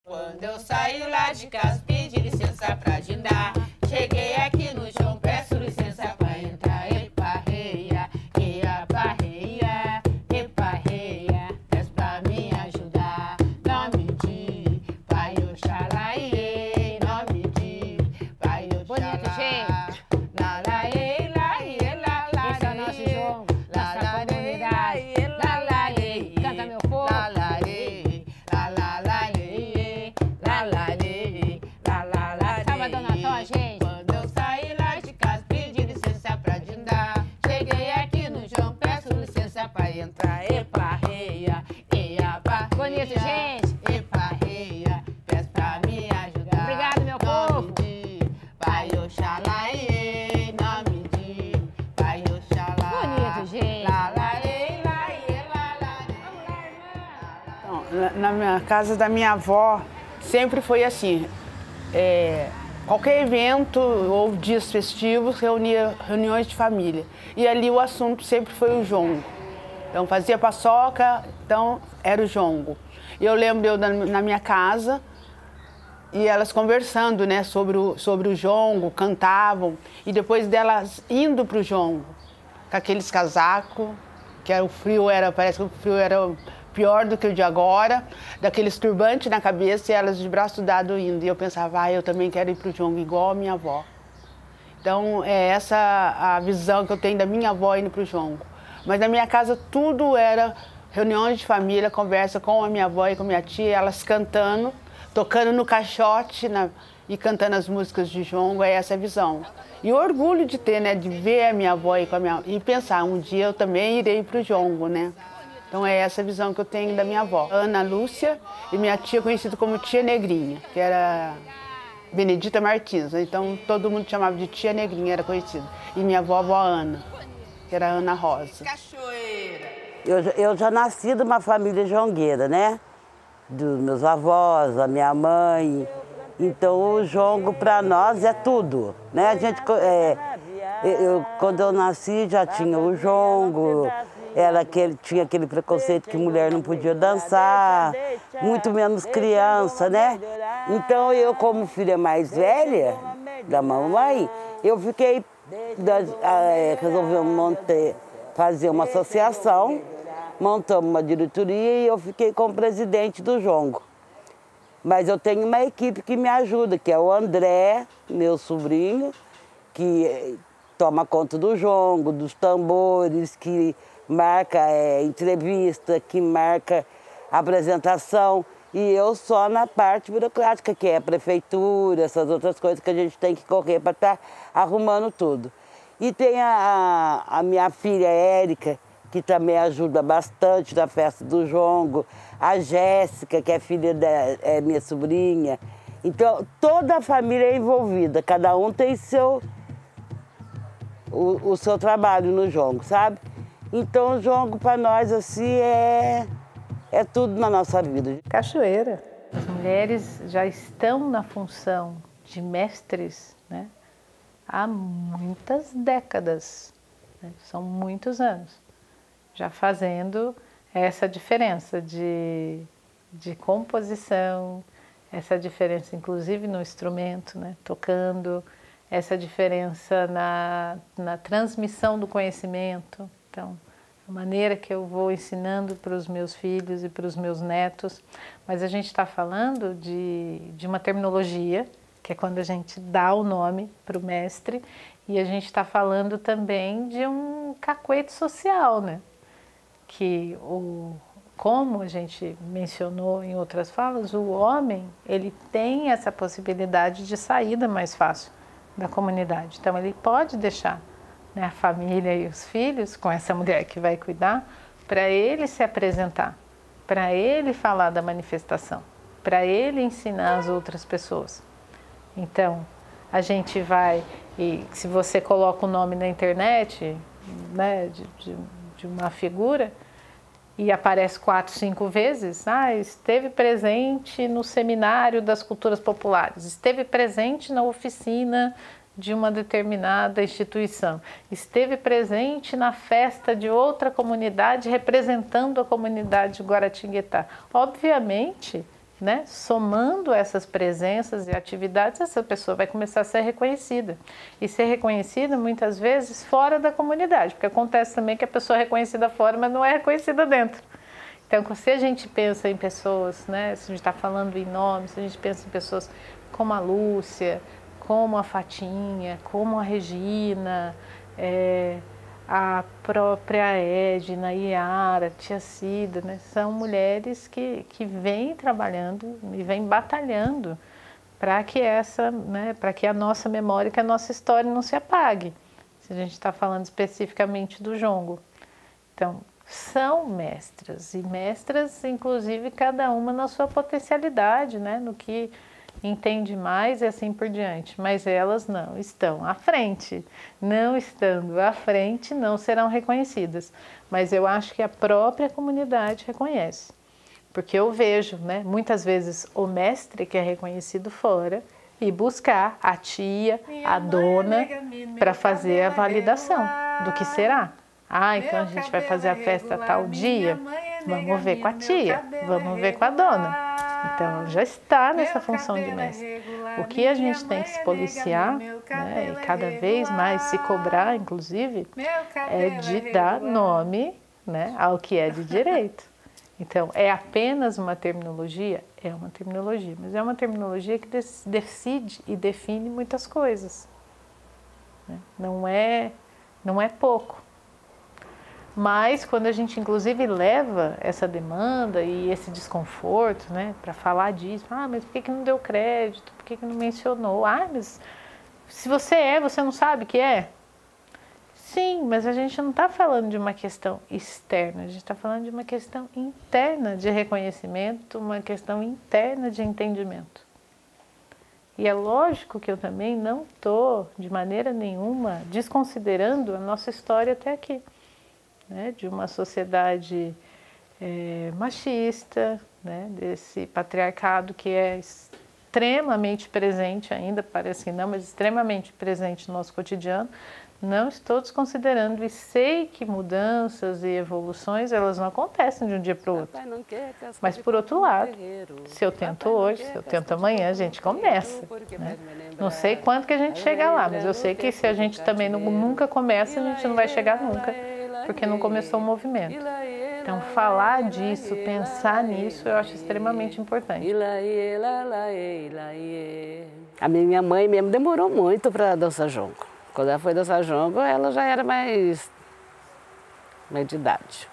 Quando eu saio lá de casa, pedi licença pra agendar. Cheguei aqui no chão, peço licença pra entrar. Epa, reia, reia, parreia, epa, reia, peço pra me ajudar. Nome de Pai Oxalá, iê, nome de Pai Oxalá. Bonito, gente. Lá, lá, iê, lá, iê, lá, lá, esse é o nosso jogo, nossa comunidade. lá, lá, iê, Canta, meu povo. lá, lá, iê, lá, lá, lá, iê, lá, lá, iê, lá, lá, lá, Salva, dona Tó, gente. quando eu saí lá de casa, pedi licença pra agendar. Cheguei aqui no João, peço licença pra entrar. Epa, reia, eia, pá, Bonito, gente. epa, reia, peço pra me ajudar. Obrigado, meu povo. Nome de Pai Oxalá, iê, nome de Pai Oxalá. Bonito, gente. Lá, lá, iê, lá, iê, lá, lá, iê. Na minha casa da minha avó, sempre foi assim. Qualquer evento ou dias festivos reunia reuniões de família. E ali o assunto sempre foi o jongo. Então fazia paçoca, então era o jongo. E eu lembro na minha casa e elas conversando, né, sobre o jongo, cantavam. E depois delas indo para o jongo, com aqueles casacos, que era, parece que o frio era pior do que o de agora, daqueles turbantes na cabeça e elas de braço dado indo. E eu pensava, eu também quero ir para o jongo igual a minha avó. Então, é essa a visão que eu tenho da minha avó indo para o jongo. Mas na minha casa tudo era reuniões de família, conversa com a minha avó e com a minha tia, elas cantando, tocando no caixote e cantando as músicas de jongo, é essa a visão. E o orgulho de ter, né, de ver a minha avó e pensar, um dia eu também irei para o jongo, né? Então é essa a visão que eu tenho da minha avó. Ana Lúcia e minha tia conhecida como Tia Negrinha, que era Benedita Martins. Então todo mundo chamava de Tia Negrinha, era conhecida. E minha avó Ana, que era Ana Rosa. Cachoeira. Eu já nasci de uma família jongueira, né? Dos meus avós, a minha mãe. Então o jongo para nós é tudo, né? A gente, quando eu nasci já tinha o jongo. Tinha aquele preconceito que mulher não podia dançar, muito menos criança, né? Então eu, como filha mais velha da mamãe, eu resolvemos fazer uma associação, montamos uma diretoria e eu fiquei como presidente do jongo. Mas eu tenho uma equipe que me ajuda, que é o André, meu sobrinho, que toma conta do jongo, dos tambores, que marca entrevista, que marca apresentação. E eu só na parte burocrática, que é a prefeitura, essas outras coisas que a gente tem que correr para estar arrumando tudo. E tem a minha filha Érica, que também ajuda bastante na festa do jongo. A Jéssica, que é filha minha sobrinha. Então, toda a família é envolvida, cada um tem o seu trabalho no jongo, sabe? Então, o jongo para nós, assim, é tudo na nossa vida. Cachoeira. As mulheres já estão na função de mestres, né, há muitas décadas, né? São muitos anos, já fazendo essa diferença de composição, essa diferença inclusive no instrumento, né, tocando, essa diferença na transmissão do conhecimento. Então, a maneira que eu vou ensinando para os meus filhos e para os meus netos, mas a gente está falando de uma terminologia, que é quando a gente dá o nome para o mestre, e a gente está falando também de um cacuete social, né? Que como a gente mencionou em outras falas, o homem ele tem essa possibilidade de saída mais fácil da comunidade. Então ele pode deixar, né, a família e os filhos com essa mulher que vai cuidar, para ele se apresentar, para ele falar da manifestação, para ele ensinar as outras pessoas. Então, a gente vai, e se você coloca o nome na internet, né, de uma figura, e aparece 4, 5 vezes, esteve presente no seminário das culturas populares, esteve presente na oficina de uma determinada instituição, esteve presente na festa de outra comunidade representando a comunidade de Guaratinguetá. Obviamente, né, somando essas presenças e atividades, essa pessoa vai começar a ser reconhecida. E ser reconhecida muitas vezes fora da comunidade, porque acontece também que a pessoa é reconhecida fora, mas não é reconhecida dentro. Então, se a gente pensa em pessoas, né, se a gente está falando em nomes, se a gente pensa em pessoas como a Lúcia, como a Fatinha, como a Regina, a própria Edna, a Iara, a Tia Cida, né? São mulheres que vêm trabalhando e vêm batalhando para que para que a nossa memória, que a nossa história não se apague, se a gente está falando especificamente do jongo. Então, são mestras, e mestras, inclusive, cada uma na sua potencialidade, né? No que entende mais e assim por diante, mas elas não estão à frente. Não estando à frente, não serão reconhecidas. Mas eu acho que a própria comunidade reconhece. Porque eu vejo, né, muitas vezes o mestre que é reconhecido fora e buscar a tia, a dona, para fazer a validação do que será. Ah, então a gente vai fazer a festa tal dia, vamos ver com a tia, vamos ver com a dona. Então, já está nessa função de mestre. O que a gente tem que se policiar, né, e cada vez mais se cobrar, inclusive, é de dar nome, né, ao que é de direito. Então, é apenas uma terminologia? É uma terminologia, mas é uma terminologia que decide e define muitas coisas. Né? Não é pouco. Mas quando a gente, inclusive, leva essa demanda e esse desconforto, né, para falar disso, mas por que não deu crédito? Por que não mencionou? Mas se você não sabe que é? Sim, mas a gente não está falando de uma questão externa, a gente está falando de uma questão interna de reconhecimento, uma questão interna de entendimento. E é lógico que eu também não estou, de maneira nenhuma, desconsiderando a nossa história até aqui. Né, de uma sociedade machista, né, desse patriarcado que é extremamente presente ainda, parece que não, mas extremamente presente no nosso cotidiano. Não estou desconsiderando e sei que mudanças e evoluções, elas não acontecem de um dia para o outro. Mas, por outro lado, se eu tento hoje, se eu tento amanhã, a gente começa. Né? Não sei quanto que a gente chega lá, mas eu sei que se a gente também nunca começa, a gente não vai chegar nunca, porque não começou o movimento. Então, falar disso, pensar nisso, eu acho extremamente importante. A minha mãe mesmo demorou muito para dançar jongo. Quando ela foi dançar jongo, ela já era mais de idade.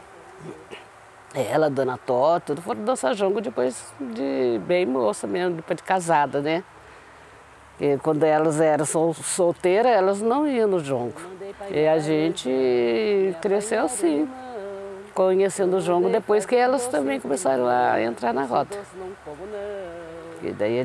Ela, Dona Tó, tudo foram dançar jongo depois de bem moça mesmo, depois de casada, né? E quando elas eram solteiras, elas não iam no jongo. E a gente cresceu assim, conhecendo o jongo depois que elas também começaram a entrar na roda. E daí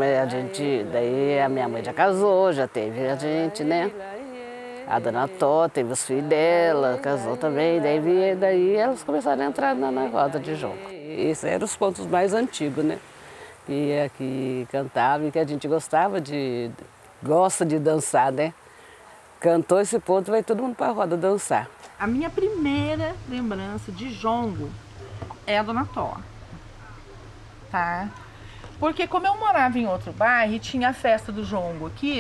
daí a minha mãe já casou, já teve a gente, né? A Dona Tó teve os filhos dela, casou também, daí elas começaram a entrar na roda de jongo. Esses eram os pontos mais antigos, né? Que cantava e que a gente gosta de dançar, né? Cantou esse ponto, vai todo mundo para a roda dançar. A minha primeira lembrança de jongo é a Dona Tó, tá? Porque como eu morava em outro bairro e tinha a festa do jongo aqui,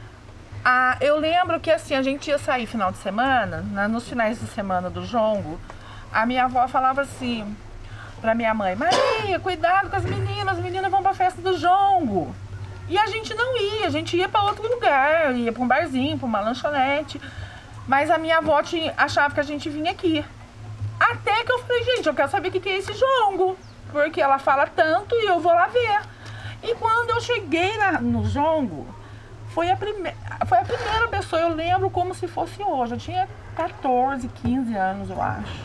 eu lembro que assim, a gente ia sair final de semana, nos finais de semana do jongo, a minha avó falava assim pra minha mãe: Maria, cuidado com as meninas vão pra festa do jongo. E a gente não ia, a gente ia pra outro lugar, ia pra um barzinho, pra uma lanchonete. Mas a minha avó achava que a gente vinha aqui. Até que eu falei: gente, eu quero saber o que é esse jongo, porque ela fala tanto e eu vou lá ver. E quando eu cheguei no jongo, foi a primeira pessoa, eu lembro como se fosse hoje. Eu tinha 14, 15 anos, eu acho.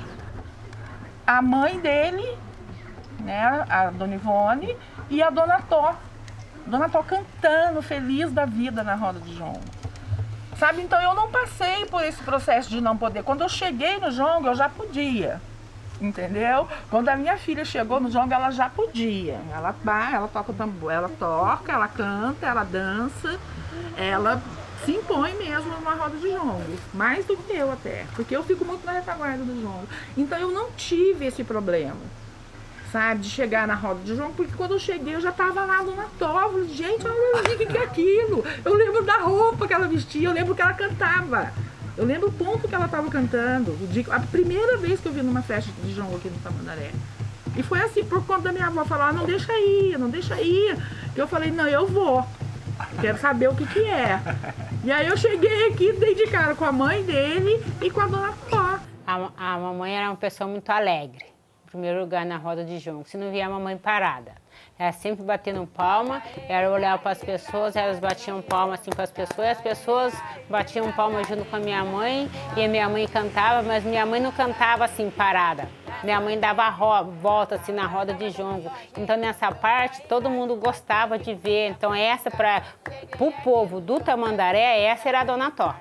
A mãe dele, né, a Dona Ivone, e a Dona Tó. Dona Tó cantando, feliz da vida na roda de jongo. Sabe, então eu não passei por esse processo de não poder. Quando eu cheguei no jongo, eu já podia, entendeu? Quando a minha filha chegou no jongo, ela já podia. Ela toca o tambor, ela toca, ela canta, ela dança, ela se impõe mesmo numa roda de jongo. Mais do que eu até, porque eu fico muito na retaguarda do jongo. Então eu não tive esse problema, sabe? De chegar na roda de jongo, porque quando eu cheguei eu já tava lá no Natal. Gente, olha o que é aquilo. Eu lembro da roupa que ela vestia, eu lembro que ela cantava. Eu lembro o ponto que ela tava cantando. A primeira vez que eu vi numa festa de jongo aqui no Tamandaré. E foi assim, por conta da minha avó falar, não deixa ir, não deixa ir. E eu falei, não, eu vou. Quero saber o que que é. E aí eu cheguei aqui, dei de cara com a mãe dele e com a dona Tó. A mamãe era uma pessoa muito alegre. Em primeiro lugar, na roda de jongo. Se não via a mamãe parada. Ela sempre batendo palma, ela olhava para as pessoas, elas batiam palma assim para as pessoas, e as pessoas batiam palma junto com a minha mãe, e a minha mãe cantava, mas minha mãe não cantava assim parada. Minha mãe dava volta assim na roda de jongo. Então nessa parte todo mundo gostava de ver. Então essa para o povo do Tamandaré, essa era a Dona Tó.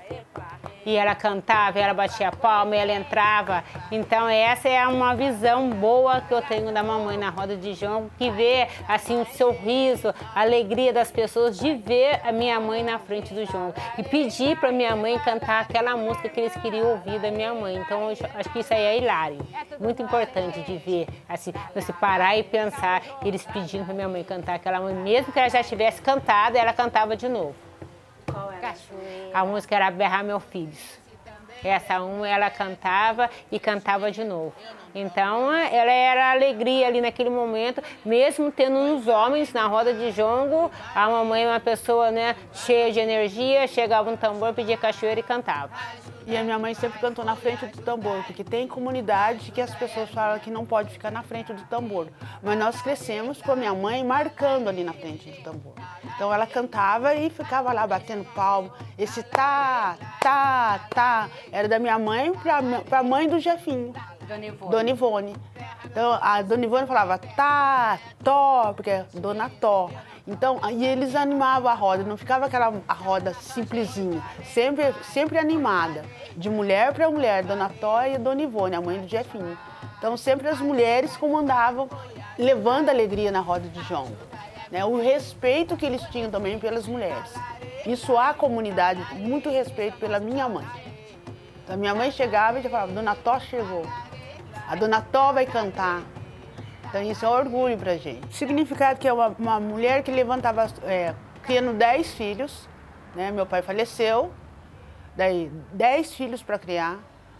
E ela cantava, ela batia palma, ela entrava. Então essa é uma visão boa que eu tenho da mamãe na roda de jongo, que vê assim o sorriso, a alegria das pessoas de ver a minha mãe na frente do jongo. E pedir para minha mãe cantar aquela música que eles queriam ouvir da minha mãe. Então eu acho que isso aí é hilário. Muito importante de ver, assim, você parar e pensar, eles pedindo para minha mãe cantar aquela música. Mesmo que ela já tivesse cantado, ela cantava de novo. Qual era? A música era Berrar Meus Filhos. Essa uma ela cantava e cantava de novo. Então ela era alegria ali naquele momento, mesmo tendo uns homens na roda de jongo, a mamãe é uma pessoa, né, cheia de energia, chegava um tambor, pedia cachoeira e cantava. E a minha mãe sempre cantou na frente do tambor, porque tem comunidade que as pessoas falam que não pode ficar na frente do tambor. Mas nós crescemos com a minha mãe marcando ali na frente do tambor. Então ela cantava e ficava lá batendo palma. Esse tá, tá, tá, era da minha mãe para a mãe do Jefinho. Dona Ivone. Então a Dona Ivone falava tá, tó, porque é Dona Tó. Então, aí eles animavam a roda, não ficava a roda simplesinha, sempre animada, de mulher para mulher, Dona Tó e Dona Ivone, a mãe do Jefinho. Então, sempre as mulheres comandavam, levando alegria na roda de jongo. Né? O respeito que eles tinham também pelas mulheres. Isso a comunidade, muito respeito pela minha mãe. Então, minha mãe chegava e já falava, Dona Tó chegou, a Dona Tó vai cantar. Então isso é um orgulho pra gente. O significado que é uma mulher que levantava, criando 10 filhos, né? Meu pai faleceu, daí 10 filhos para criar,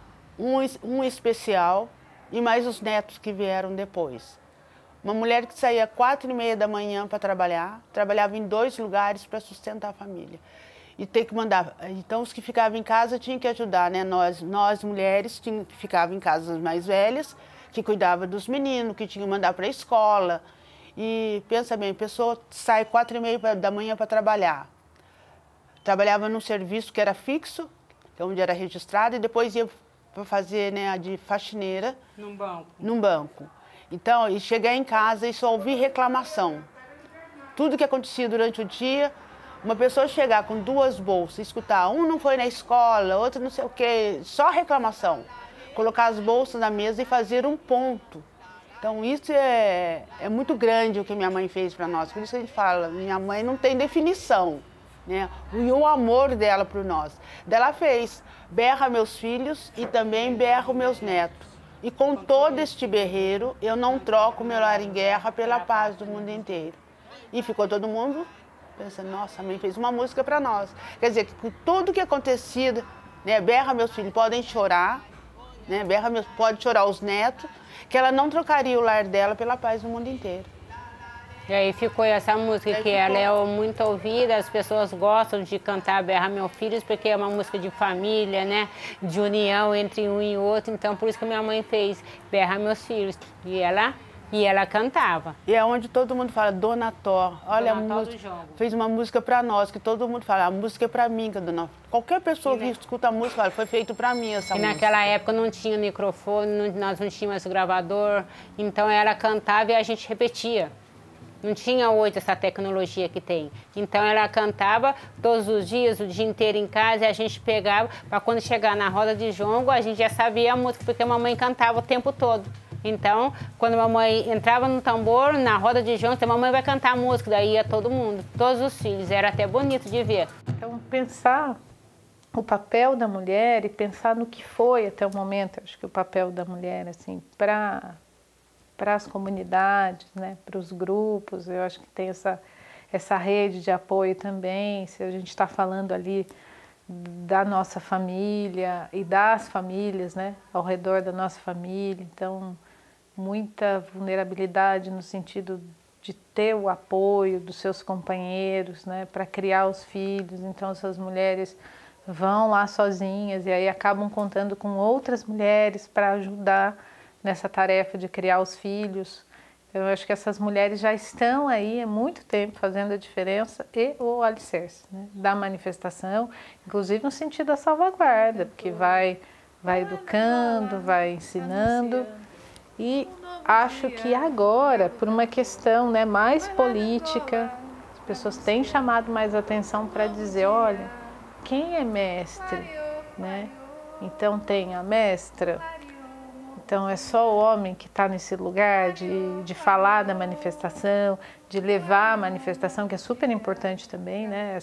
um especial e mais os netos que vieram depois. Uma mulher que saía 4h30 da manhã para trabalhar, trabalhava em 2 lugares para sustentar a família. E tem que mandar, então os que ficavam em casa tinham que ajudar, né? Nós mulheres que ficavam em casa, as mais velhas, que cuidava dos meninos, que tinha que mandar para a escola. E pensa bem, a pessoa sai 4h30 da manhã para trabalhar. Trabalhava num serviço que era fixo, que é onde era registrado, e depois ia para fazer, né, de faxineira. Num banco. Então, e chegar em casa e só ouvir reclamação. Tudo que acontecia durante o dia, uma pessoa chegar com 2 bolsas, escutar, um não foi na escola, outro não sei o quê, só reclamação. Colocar as bolsas na mesa e fazer um ponto. Então isso é muito grande o que minha mãe fez para nós. Por isso que a gente fala, minha mãe não tem definição, né? E o amor dela por nós. Ela fez, berra meus filhos e também berra meus netos. E com todo este berreiro, eu não troco meu lar em guerra pela paz do mundo inteiro. E ficou todo mundo pensando, nossa, a mãe fez uma música para nós. Quer dizer, que com tudo que acontecia, né, berra meus filhos, podem chorar, né? Pode chorar os netos, que ela não trocaria o lar dela pela paz do mundo inteiro. E aí ficou essa música ela é muito ouvida, as pessoas gostam de cantar Berra Meus Filhos, porque é uma música de família, né? De união entre um e outro, então por isso que minha mãe fez Berra Meus Filhos. E ela cantava. E é onde todo mundo fala, Dona Tó, olha Dona a música, fez uma música para nós, que todo mundo fala, a música é para mim, que a dona... Qualquer pessoa que escuta a música, fala, foi feito para mim essa música. E naquela época não tinha microfone, nós não tínhamos gravador, então ela cantava e a gente repetia. Não tinha hoje essa tecnologia que tem. Então ela cantava todos os dias, o dia inteiro em casa, e a gente pegava, para quando chegar na roda de jongo, a gente já sabia a música, porque a mamãe cantava o tempo todo. Então, quando a mamãe entrava no tambor, na roda de jongo, a mamãe vai cantar a música, daí ia todo mundo, todos os filhos, era até bonito de ver. Então, pensar o papel da mulher e pensar no que foi até o momento, acho que o papel da mulher, assim, para para as comunidades, né, para os grupos. Eu acho que tem essa rede de apoio também, se a gente está falando ali da nossa família e das famílias, né, ao redor da nossa família. Então, muita vulnerabilidade no sentido de ter o apoio dos seus companheiros, né, para criar os filhos. Então, essas mulheres vão lá sozinhas e aí acabam contando com outras mulheres para ajudar nessa tarefa de criar os filhos. Eu acho que essas mulheres já estão aí há muito tempo fazendo a diferença e o alicerce, né, da manifestação, inclusive no sentido da salvaguarda, porque vai educando, vai ensinando. E acho que agora, por uma questão, né, mais política, as pessoas têm chamado mais atenção para dizer, olha, quem é mestre, né? Então tem a mestra. Então é só o homem que está nesse lugar de falar da manifestação, de levar a manifestação, que é super importante também, né?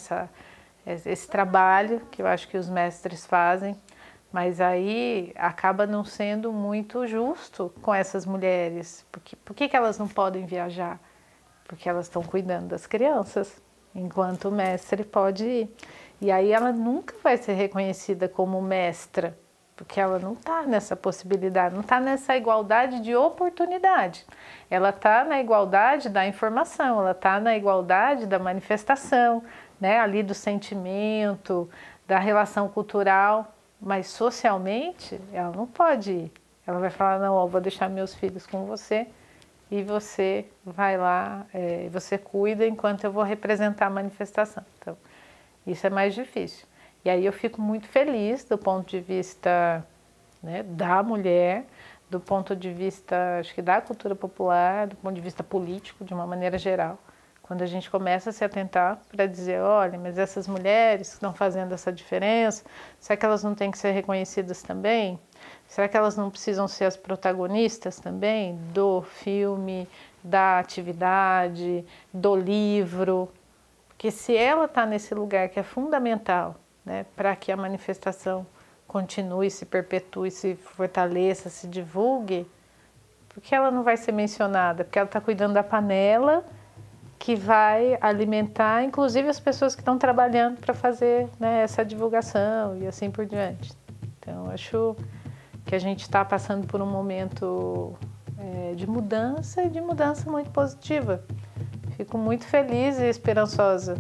Esse trabalho que eu acho que os mestres fazem, mas aí acaba não sendo muito justo com essas mulheres. Por que elas não podem viajar? Porque elas estão cuidando das crianças, enquanto o mestre pode ir. E aí ela nunca vai ser reconhecida como mestra, porque ela não está nessa possibilidade, não está nessa igualdade de oportunidade. Ela está na igualdade da informação, ela está na igualdade da manifestação, né, ali do sentimento, da relação cultural, mas socialmente ela não pode ir. Ela vai falar, não, eu vou deixar meus filhos com você e você vai lá, você cuida enquanto eu vou representar a manifestação. Então, isso é mais difícil. E aí eu fico muito feliz do ponto de vista, né, da mulher, do ponto de vista, acho que da cultura popular, do ponto de vista político, de uma maneira geral. Quando a gente começa a se atentar para dizer, olha, mas essas mulheres que estão fazendo essa diferença, será que elas não têm que ser reconhecidas também? Será que elas não precisam ser as protagonistas também do filme, da atividade, do livro? Porque se ela está nesse lugar que é fundamental, né, para que a manifestação continue, se perpetue, se fortaleça, se divulgue, por que ela não vai ser mencionada? Porque ela está cuidando da panela que vai alimentar, inclusive, as pessoas que estão trabalhando para fazer, né, essa divulgação e assim por diante. Então, acho que a gente está passando por um momento de mudança e de mudança muito positiva. Fico muito feliz e esperançosa.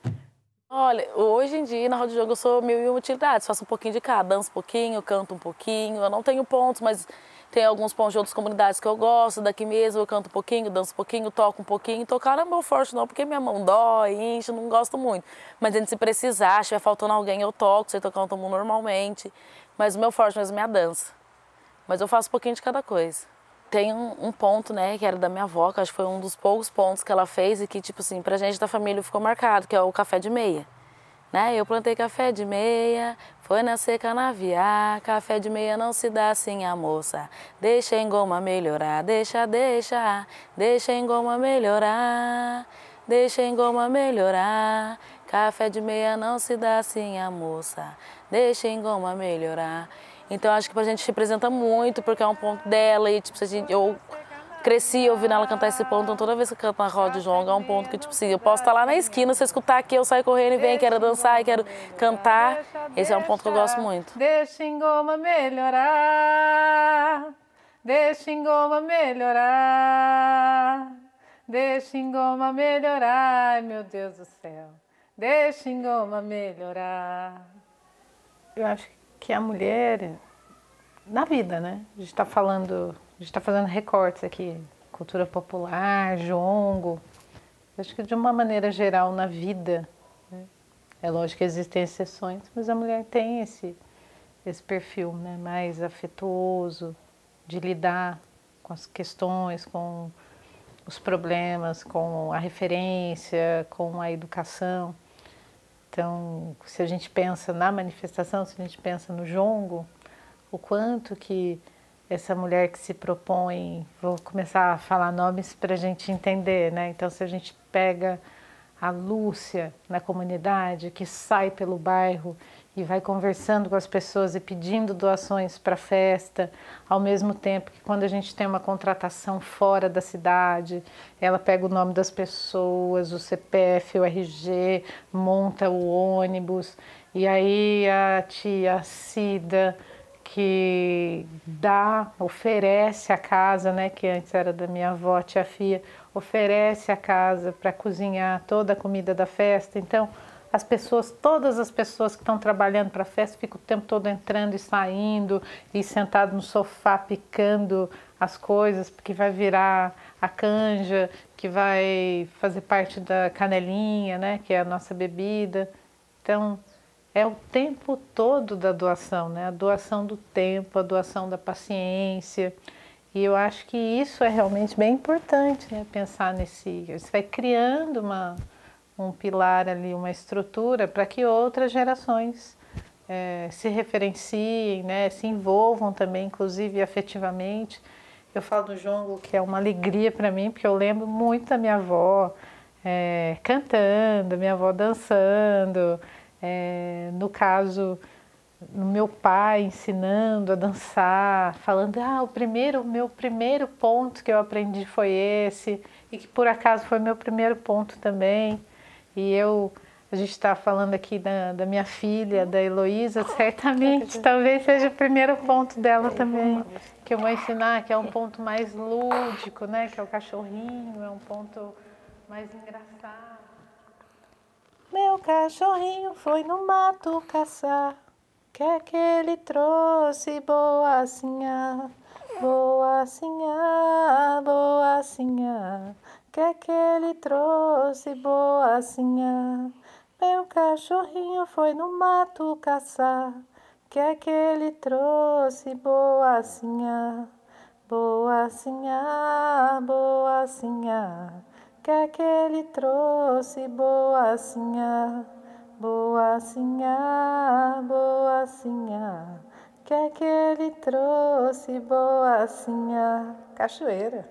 Olha, hoje em dia na roda de jogo eu sou 1001 utilidades, faço um pouquinho de cada, danço um pouquinho, canto um pouquinho, eu não tenho pontos, mas tem alguns pontos de outras comunidades que eu gosto, daqui mesmo eu canto um pouquinho, danço um pouquinho, toco um pouquinho, tocar não é meu forte não, porque minha mão dói, incha, não gosto muito, mas dentro se precisar, se estiver faltando alguém eu toco, sei tocar um tambor normalmente, mas o meu forte mesmo é a dança, mas eu faço um pouquinho de cada coisa. Tem um ponto, né, que era da minha avó, que acho que foi um dos poucos pontos que ela fez e que, tipo assim, pra gente da família ficou marcado, que é o café de meia. Né? Eu plantei café de meia, foi nascer canaviar, café de meia não se dá assim a moça. Deixa em goma melhorar, deixa em goma melhorar, deixa em goma melhorar. Café de meia não se dá assim a moça, deixa em goma melhorar. Então acho que pra gente representa muito, porque é um ponto dela e tipo, eu cresci ouvindo ela cantar esse ponto, então toda vez que eu canto na roda de jongo é um ponto que tipo assim, eu posso estar lá na esquina, se eu escutar aqui, eu saio correndo e venho, quero dançar, quero cantar. Esse é um ponto que eu gosto muito. Deixa em goma melhorar, deixa em goma melhorar, deixa em goma melhorar, meu Deus do céu, deixa em goma melhorar. Eu acho que a mulher, na vida, né? A gente está fazendo recortes aqui, cultura popular, jongo. Acho que de uma maneira geral na vida, né? É lógico que existem exceções, mas a mulher tem esse perfil, né, mais afetuoso, de lidar com as questões, com os problemas, com a referência, com a educação. Então, se a gente pensa na manifestação, se a gente pensa no jongo, o quanto que essa mulher que se propõe, vou começar a falar nomes para a gente entender, né? Então, se a gente pega a Lúcia na comunidade, que sai pelo bairro e vai conversando com as pessoas e pedindo doações para a festa, ao mesmo tempo que quando a gente tem uma contratação fora da cidade, ela pega o nome das pessoas, o CPF, o RG, monta o ônibus, e aí a tia Cida, que oferece a casa, né, que antes era da minha avó, tia Fia, oferece a casa para cozinhar toda a comida da festa. Então, todas as pessoas que estão trabalhando para a festa ficam o tempo todo entrando e saindo e sentado no sofá picando as coisas, porque vai virar a canja, que vai fazer parte da canelinha, né, que é a nossa bebida. Então, é o tempo todo da doação, né? A doação do tempo, a doação da paciência. E eu acho que isso é realmente bem importante, né? Pensar nesse... Você vai criando um pilar ali, uma estrutura para que outras gerações se referenciem, né? Se envolvam também, inclusive afetivamente. Eu falo do jongo, que é uma alegria para mim, porque eu lembro muito da minha avó cantando, minha avó dançando. No caso, no meu pai ensinando a dançar, falando, o meu primeiro ponto que eu aprendi foi esse, e que por acaso foi meu primeiro ponto também. E a gente está falando aqui da minha filha, da Heloísa, certamente, talvez seja o primeiro ponto dela também, que eu vou ensinar, que é um ponto mais lúdico, né? Que é o cachorrinho, é um ponto mais engraçado. Meu cachorrinho foi no mato caçar, que é que ele trouxe? Boacinha, boacinha, boacinha, que é que ele trouxe? Boacinha. Meu cachorrinho foi no mato caçar, que é que ele trouxe? Boacinha, boacinha, boacinha, que é que ele trouxe? Boacinha, boacinha, boacinha, que é que ele trouxe? Boacinha. Cachoeira.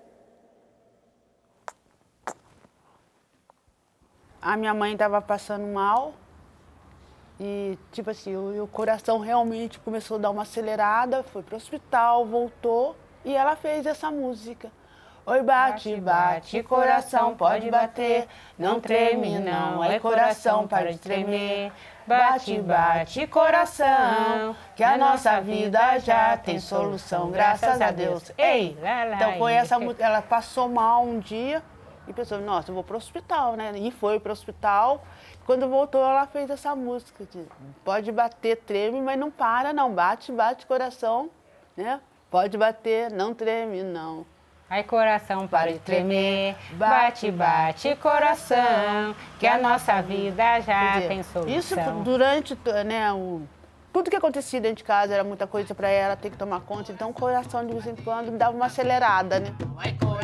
A minha mãe estava passando mal e, tipo assim, o coração realmente começou a dar uma acelerada, foi pro hospital, voltou e ela fez essa música. Oi, bate, bate, coração pode bater, não treme não, ai coração para de tremer. Bate, bate, coração, que a nossa vida já tem solução, graças a Deus. Ei! Então foi essa música, ela passou mal um dia e pensou, nossa, eu vou pro hospital, né? E foi pro hospital. Quando voltou, ela fez essa música de pode bater, treme, mas não para não, bate, bate, coração, né? Pode bater, não treme não. Ai, coração, para de tremer, bate, bate, coração, que a nossa vida já tem solução. Isso durante, né, tudo que acontecia dentro de casa era muita coisa para ela ter que tomar conta, então o coração de vez em quando dava uma acelerada, né? Ai, coração.